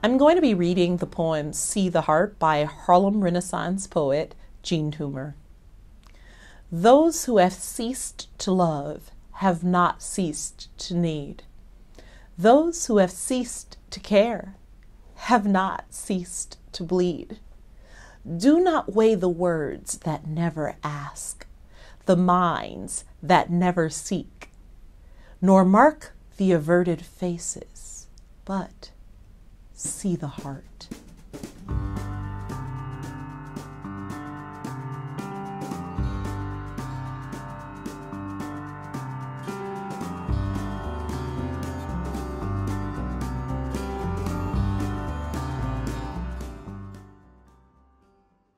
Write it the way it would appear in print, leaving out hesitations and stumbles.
I'm going to be reading the poem See the Heart by Harlem Renaissance poet Jean Toomer. Those who have ceased to love have not ceased to need. Those who have ceased to care have not ceased to bleed. Do not weigh the words that never ask, the minds that never seek, nor mark the averted faces, but see the heart.